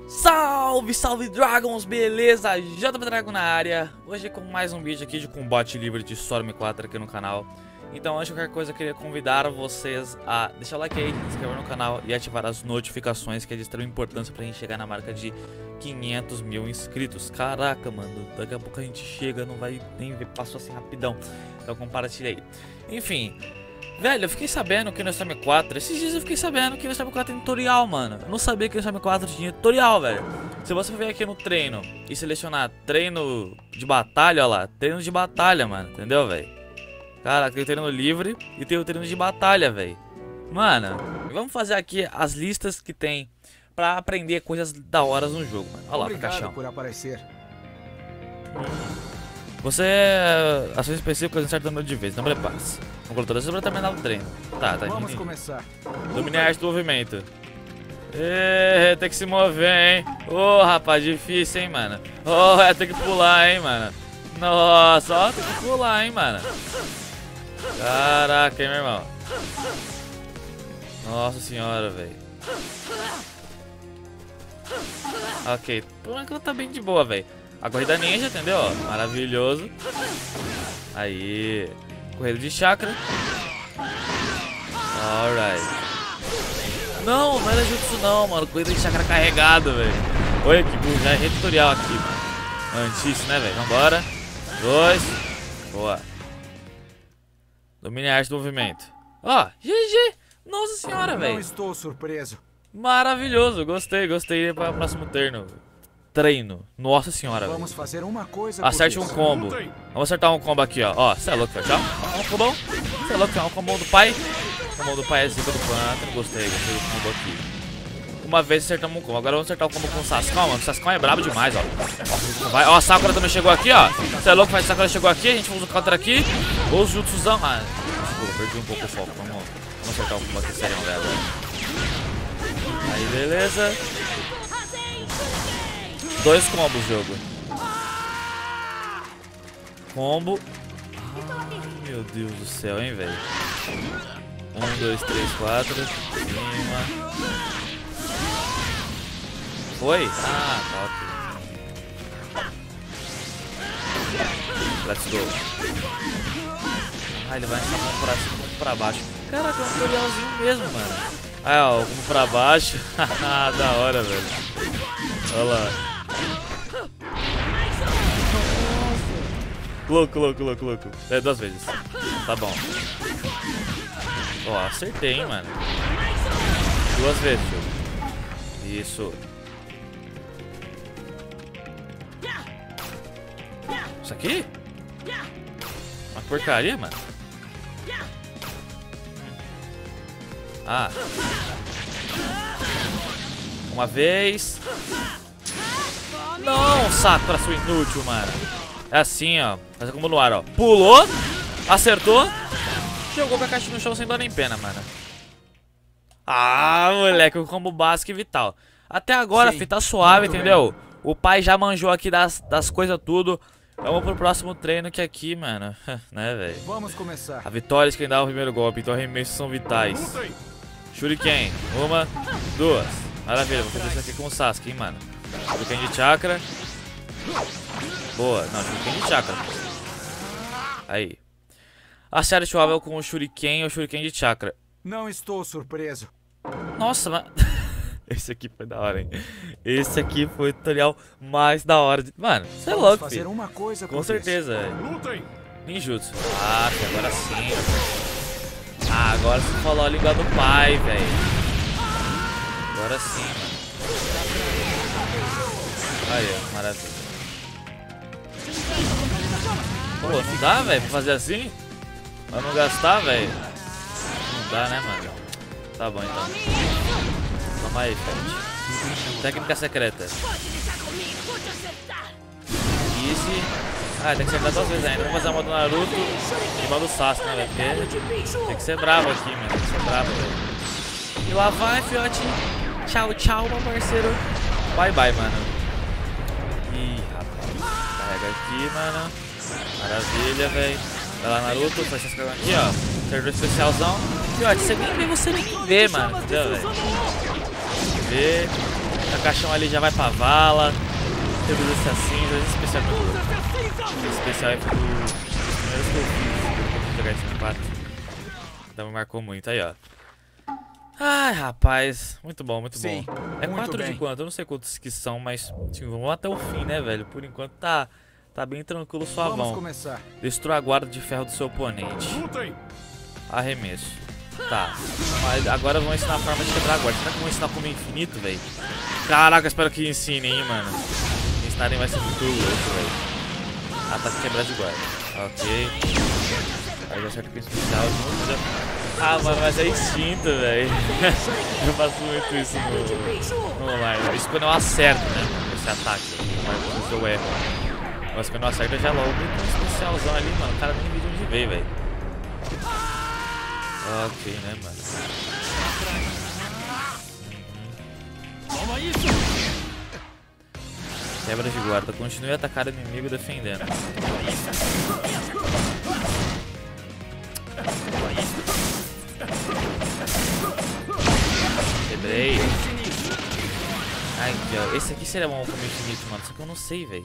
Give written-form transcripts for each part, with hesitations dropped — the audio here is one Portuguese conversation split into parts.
Salve, salve Dragons, beleza? JP Dragon na área. Hoje com mais um vídeo aqui de combate livre de Storm 4 aqui no canal. Então antes de qualquer coisa eu queria convidar vocês a deixar o like aí, se inscrever no canal e ativar as notificações, que é de extrema importância pra gente chegar na marca de 500 mil inscritos. Caraca, mano, daqui a pouco a gente chega, não vai nem ver, passou assim rapidão. Então compartilha aí. Enfim, velho, eu fiquei sabendo que no Storm 4, esses dias eu fiquei sabendo que no Storm 4 tem tutorial, mano. Eu não sabia que no Storm 4 tinha tutorial, velho. Se você vir aqui no treino e selecionar treino de batalha, ó lá, treino de batalha, mano, entendeu, velho? Cara, tem o treino livre e tem o treino de batalha, velho. Mano, vamos fazer aqui as listas que tem pra aprender coisas da hora no jogo, mano. Olha lá, pra caixão. Por aparecer. Você, ações específicas em certo número de vezes, não prepare-se. Conclutora sobre terminar o treino. Tá, Vamos começar. Domine a arte do movimento. Tem que se mover, hein. Ô, rapaz, difícil, hein, mano. Ô, tem que pular, hein, mano. Nossa, ó, tem que pular, hein, mano. Caraca, hein, meu irmão. Nossa senhora, velho. Ok, por enquanto tá bem de boa, velho. A corrida ninja, entendeu? Maravilhoso. Aí. Corrida de chakra. Alright. Não, não era jutsu não, mano. Corrida de chakra carregado, velho. Olha que burro, já é tutorial aqui, mano. Antice, né, velho? Vambora. 2. Boa. Domine a arte do movimento. Ó, GG. Nossa senhora, velho. Não estou surpreso. Maravilhoso, gostei para o próximo treino. Nossa senhora, velho. Vamos fazer uma coisa. Acerte um combo. Vamos acertar um combo aqui, ó. Ó, cê é louco, tchau. Um combão. Cê é louco, é um combo do pai. O combo do pai é zica do pântano. Gostei do combo aqui. Uma vez acertamos um combo. Agora vamos acertar o combo com o Sascão, mano. O Sascão é brabo demais, ó. Vai. Ó, a Sakura também chegou aqui, ó. Cê é louco, a Sakura chegou aqui. A gente usa o counter aqui. Ou os jutsuzão. Ah, desculpa, perdi um pouco o foco. Vamos acertar o combo aqui, sério, velho. Aí, beleza. 2 combos, jogo. Combo. Ai, meu Deus do céu, hein, velho. 1, 2, 3, 4. Cima. Foi? Ah, tá, ok. Let's go. Ah, ele vai entrar mão pra cima, mão pra baixo. Caraca, é um tutorialzinho mesmo, mano. Ah, ó, como pra baixo. Da hora, velho. Olha lá. Louco. É 2 vezes. Tá bom. Ó, acertei, hein, mano. 2 vezes, filho. Isso. Isso aqui? Uma porcaria, mano. Ah. Uma vez. Não, Sakura, sua inútil, mano. É assim, ó. Fazer como no ar, ó. Pulou. Acertou. Jogou com a caixa no chão sem dó nem pena, mano. Ah, moleque. O combo básico e vital. Até agora, fi, tá suave, entendeu? Bem. O pai já manjou aqui das coisas tudo. Vamos pro próximo treino que aqui, mano. Né, velho? Vamos começar. A vitória é quem dá o primeiro golpe. Então arremessos são vitais. Shuriken. 1, 2. Maravilha. Vou fazer isso aqui com o Sasuke, hein, mano. Shuriken de chakra. Boa. Não, Shuriken de chakra. Aí. Acerte o alvo com o Shuriken ou Shuriken de chakra. Não estou surpreso. Nossa, mas... Esse aqui foi da hora, hein? Esse aqui foi o tutorial mais da hora. Mano, você é louco, fazer filho. Uma coisa com certeza, velho. Ninjutsu. Ah, agora sim. Ah, agora você falou a língua do pai, velho. Agora sim, mano. Aí, ó, maravilha. Pô, não dá, velho, pra fazer assim? Pra não gastar, velho? Não dá, né, mano? Tá bom, então. Toma aí, Fred. Técnica secreta. Easy. Ah, tem que acertar 2 vezes ainda. Vamos fazer a modo Naruto e modo Sasuke, né, velho? Porque tem que ser bravo aqui, mano. Tem que ser bravo, velho. E lá vai, fiote. Tchau, tchau, meu parceiro. Bye, bye, mano. Ih, rapaz. Carrega aqui, mano. Maravilha, velho. Vai lá, Naruto. Faz essa coisa aqui, ó. Servidor especialzão. Fiote, você nem vê, mano. Entendeu, velho? Ver. A caixão ali já vai pra vala. Reduz esse assim, esse especial. Esse especial é dos primeiros que eu fiz jogar esse 4. Então me marcou muito aí, ó. Ai, rapaz, muito bom, muito Sim, bom. É muito 4 de bem. quanto? Eu não sei quantos que são, mas assim, vamos até o fim, né, velho? Por enquanto tá bem tranquilo, Vamos suavão. começar. Destrua a guarda de ferro do seu oponente. Lutem! Arremesso. Tá. Mas agora vão ensinar a forma de quebrar a guarda. Será que vão ensinar como infinito, velho? Caraca, espero que ensinem, hein, mano. Se ensinarem vai ser muito louco, velho. Ataque e quebrar de guarda. Ok. Aí já acerta com especial. Ah, mano, mas é instinto, velho. Eu faço muito isso no online. Isso quando eu acerto, né? Esse ataque. Mas se eu erro. Mas quando eu acerto, eu já logo com um especialzão ali, mano. O cara nem viu de onde veio, velho. Ok, né, mano? Quebra de guarda. Continue a atacar o inimigo defendendo. Quebrei. Ai, aqui, ó. Esse aqui seria bom como infinito, mano. Só que eu não sei, velho.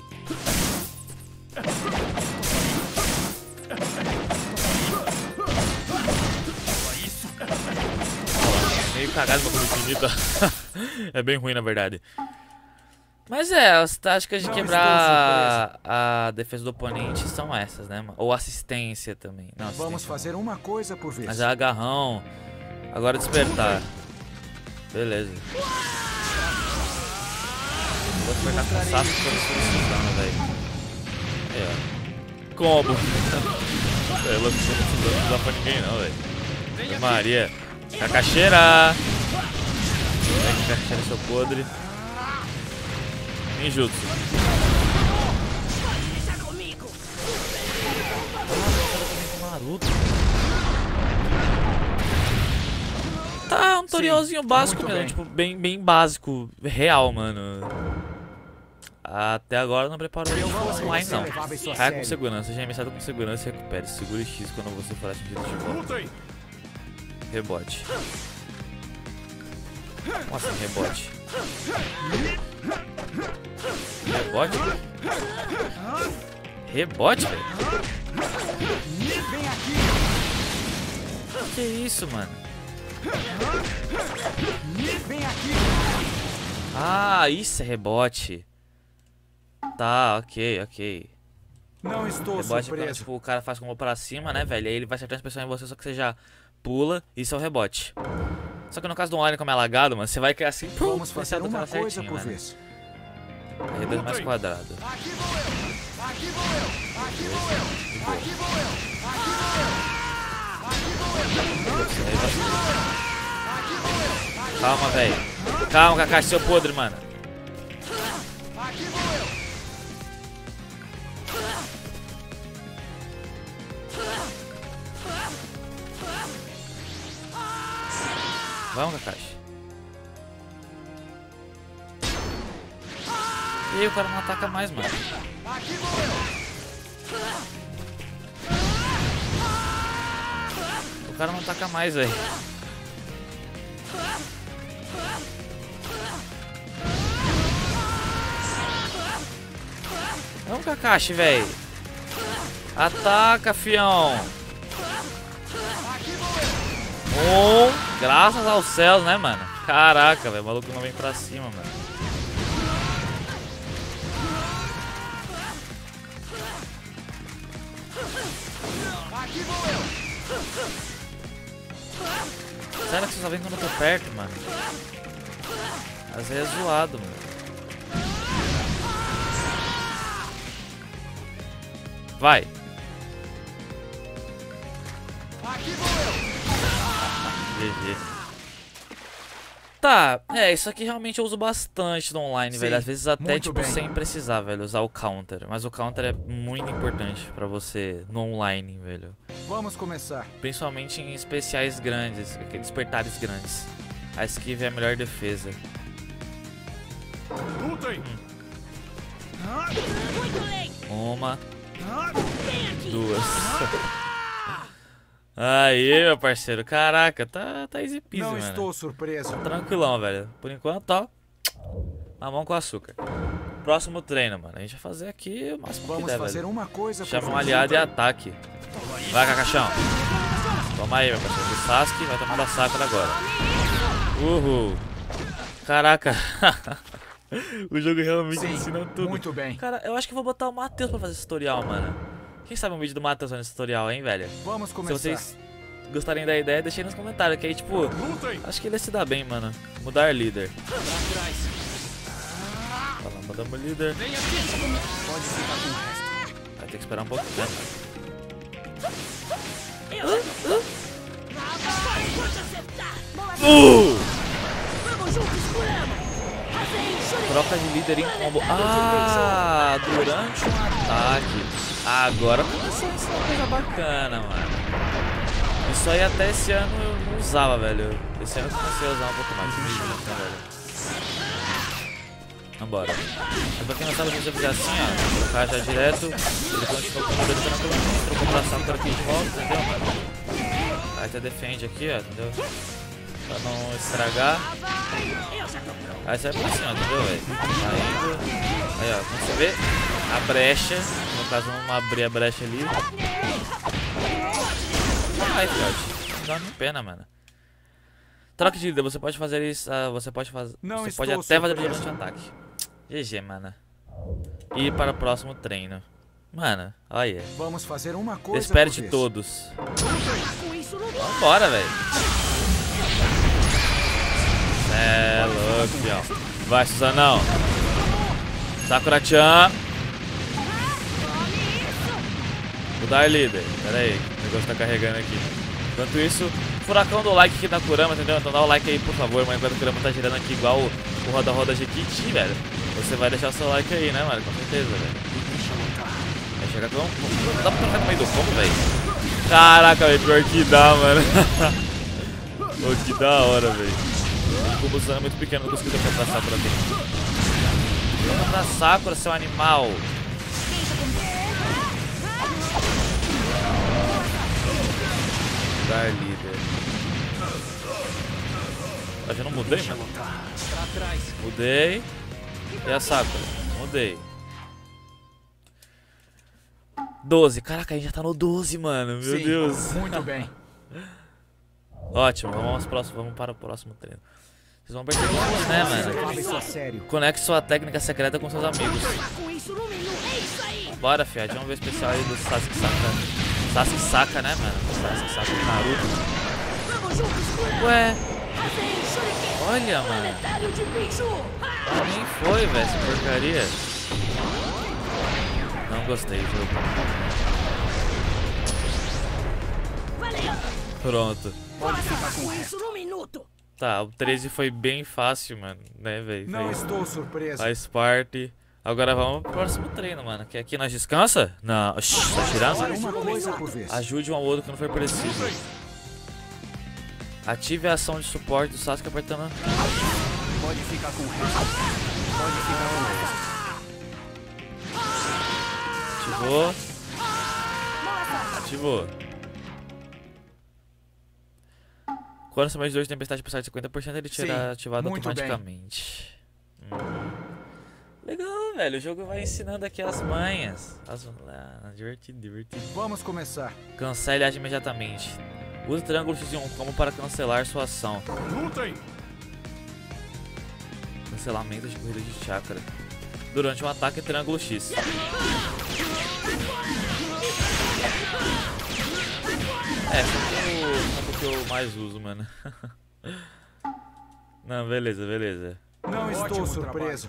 Meio cagado meu como infinito. É bem ruim, na verdade. Mas as táticas de quebrar a defesa do oponente são essas, né, mano? Ou assistência também. Não, assistência Vamos fazer uma coisa por vez. Mas é agarrão. Agora despertar. Beleza. Vou despertar com o Sasuke pra ver se eles funcionam, velho. Aí, ó. Combo. É louco, não dá pra ninguém não, velho. Maria. Cacaxeira. Vem, Cacaxeira, seu podre. Ninjutsu. Naruto. Tá um tutorialzinho básico mesmo, bem. tipo, bem básico, real, mano. Até agora eu não preparo o online, não. Raia com segurança, já emissado com segurança e recupere. Segure X quando você for atingido de volta. Rebote. Como assim, rebote? Rebote? Rebote, velho? Que isso, mano? Ah, isso é rebote. Tá, ok. Não estou Rebote é quando, surpreso. tipo, o cara faz como pra cima, né, velho? Aí ele vai acertar a expressão em você, só que você já pula. Isso é o rebote. Só que no caso do online, como é lagado, mano, você vai cair assim. Vamos fazer do uma cara coisa certinho, por mano. vez. R2 mais quadrado. Calma, velho. Calma, Kakashi, seu podre, mano. Vamos, Kakashi. E aí, o cara não ataca mais, mano. O cara não ataca mais, velho. Vamos, Kakashi, velho. Ataca, fião. Graças aos céus, né, mano? Caraca, velho. O maluco não vem pra cima, mano. Sério que você só vem quando eu tô perto, mano? Às vezes é zoado, mano. Vai. GG. Tá, isso aqui realmente eu uso bastante no online, Sim, velho. Às vezes até, muito tipo, bem. sem precisar, velho, usar o counter. Mas o counter é muito importante pra você no online, velho. Vamos começar. Principalmente em especiais grandes, despertares grandes. A esquiva é a melhor defesa. Lutem! Uma. Duas. Aí, meu parceiro. Caraca, tá easy peasy, Não mano. estou surpreso. Tranquilão, velho. Por enquanto, ó. Mamão com açúcar. Próximo treino, mano. A gente vai fazer aqui o máximo Vamos que der, fazer velho. uma coisa por Chama um vez. aliado e ataque. Vai, Kakashão. Toma aí, meu parceiro. O Sasuke vai tomar da Sakura agora. Uhul. Caraca. O jogo realmente Sim, ensina tudo. muito bem. Cara, eu acho que eu vou botar o Matheus pra fazer esse tutorial, mano. Quem sabe um vídeo do Matheus nesse tutorial, hein, velho? Vamos Se começar. vocês gostarem da ideia, deixem nos comentários. Que aí, tipo, acho que ele ia se dar bem, mano. Mudar líder. Fala, mudamos líder. Pode ficar com o resto. Vai ter que esperar um pouco, né? Troca de líder em combo. Ah, durante um ataque. Agora começou a ser uma coisa bacana, mano. Isso aí até esse ano eu não usava, velho. Esse ano eu comecei a usar um pouco mais. Velho. Vambora. Mas pra quem não sabe, se você fizer assim, ó, trocar já direto, ele continua com o modelo tranquilamente, trocou pra Sakura aqui de volta, entendeu, mano? Aí você defende aqui, ó, entendeu? Pra não estragar. Aí você vai pra cima, entendeu, velho? Tá indo. Aí, ó, como você vê, a brecha. No caso, vamos abrir a brecha ali. Ai, filhote. Não dá nem pena, mano. Troca de líder, você pode fazer isso. Você pode fazer. Você pode até fazer durante o ataque. GG, mano. E para o próximo treino. Mano, olha. Vamos fazer uma coisa. Desperte por vez. todos. Vambora, velho. É louco, fião. Vai, Suzanão. Sakura-chan. Mudar líder. Pera aí, o negócio tá carregando aqui. Enquanto isso, furacão do like aqui da Kurama, entendeu? Então dá o like aí, por favor, mas enquanto o Kurama tá girando aqui igual o roda-roda Jequiti, velho. Você vai deixar o seu like aí, né, mano? Com certeza, velho. Vai chegar com... Não dá pra trocar no meio do combo, velho? Caraca, velho, pior que dá, mano. Pô, que da hora, velho. O combo é muito pequeno, não consigo trocar pra Sakura aqui. Troca pra Sakura, seu animal. Dar líder. Eu já não mudei, mano? Mudei. E a Sakura? Mudei. 12. Caraca, a gente já tá no 12, mano. Meu Sim, Deus. muito bem. Ótimo, vamos para o próximo treino. Vocês vão perceber, né, mano? Leve isso a sério. Conecte sua técnica secreta com seus amigos. Bora, fiat. Vamos ver o especial aí do Sasuke Saka. Sasuke Saka, né, mano? Sasuke Saka do Naruto. Ué. Olha, mano. Nem foi, velho, essa porcaria. Não gostei, jogo. Pronto. Pode ficar com o resto. Tá, o 13 foi bem fácil, mano, né, velho? Não estou surpreso. A Sparty. Agora vamos pro próximo treino, mano. Que aqui nós descansa? Não. Oxi, tá tirando? Uma coisa por vez. Ajude um ao outro que não foi preciso. Ative a ação de suporte do Sasuke apertando. Pode ficar com o resto. Pode ficar com o resto. Ativou. Ativou. Quando seu medidor de tempestade passar de 50%, ele será ativado muito automaticamente. Legal, velho. O jogo vai ensinando aqui as manhas. Divertido, divertido. Vamos começar. Cancele e age imediatamente. Use o triângulo X em um combo para cancelar sua ação. Lutem. Cancelamento de corrida de chakra. Durante um ataque, triângulo X. É, esse é o combo que eu mais uso, mano. Não, beleza, beleza. Não estou surpreso.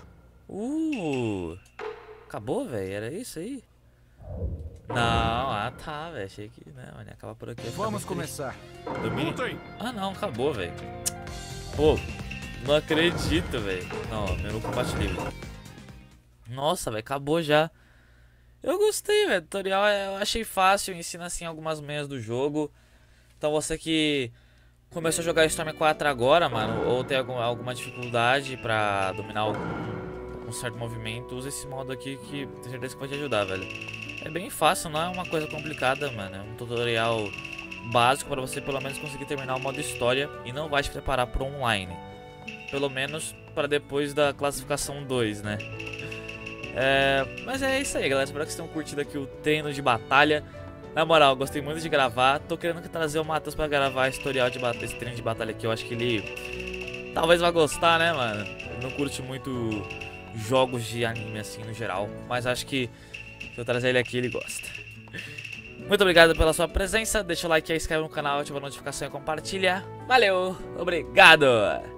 Acabou, velho? Era isso aí? Não, tá, velho. Achei que, né, mano, ia acabar por aqui. Vamos começar. Domine... Ah, não, acabou, velho. Pô, não acredito, velho. Não, menu combate livre. Nossa, velho, acabou já. Eu gostei, velho. Tutorial eu achei fácil, ensina assim algumas manhas do jogo. Então você que começou a jogar Storm 4 agora, mano, ou tem alguma dificuldade pra dominar um certo movimento, usa esse modo aqui que tenho certeza que vai te ajudar, velho. É bem fácil, não é uma coisa complicada, mano. É um tutorial básico pra você pelo menos conseguir terminar o modo história e não vai te preparar pro online. Pelo menos para depois da classificação 2, né? Mas é isso aí, galera. Espero que vocês tenham curtido aqui o treino de batalha. Na moral, gostei muito de gravar. Tô querendo trazer o Matheus pra gravar esse tutorial de batalha, esse treino de batalha aqui. Eu acho que ele talvez vá gostar, né, mano? Ele não curte muito jogos de anime assim no geral, mas acho que se eu trazer ele aqui, ele gosta. Muito obrigado pela sua presença. Deixa o like aí, se inscreve no canal, ativa a notificação e compartilha. Valeu, obrigado!